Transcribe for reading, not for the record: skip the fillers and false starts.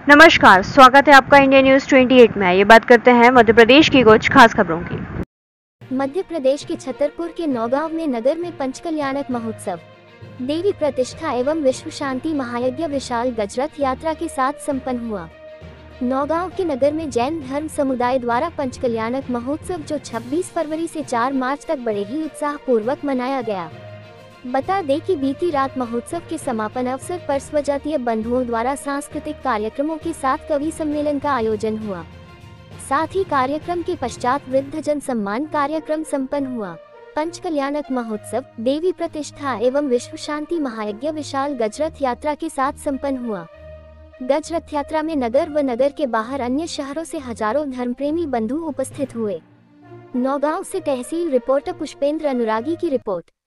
नमस्कार, स्वागत है आपका इंडिया न्यूज 28 में। ये बात करते हैं मध्य प्रदेश की कुछ खास खबरों की। मध्य प्रदेश के छतरपुर के नौगांव में नगर में पंचकल्याणक महोत्सव, देवी प्रतिष्ठा एवं विश्व शांति महायज्ञ विशाल गजरथ यात्रा के साथ संपन्न हुआ। नौगांव के नगर में जैन धर्म समुदाय द्वारा पंचकल्याणक महोत्सव जो 26 फरवरी से 4 मार्च तक बड़े ही उत्साह पूर्वक मनाया गया। बता दें कि बीती रात महोत्सव के समापन अवसर पर स्वजातीय बंधुओं द्वारा सांस्कृतिक कार्यक्रमों के साथ कवि सम्मेलन का आयोजन हुआ। साथ ही कार्यक्रम के पश्चात वृद्धजन सम्मान कार्यक्रम संपन्न हुआ। पंचकल्याणक महोत्सव देवी प्रतिष्ठा एवं विश्व शांति महायज्ञ विशाल गजरथ यात्रा के साथ संपन्न हुआ। गजरथ यात्रा में नगर व नगर के बाहर अन्य शहरों से हजारों धर्मप्रेमी बंधु उपस्थित हुए। नौगांव से तहसील रिपोर्टर पुष्पेंद्र अनुरागी की रिपोर्ट।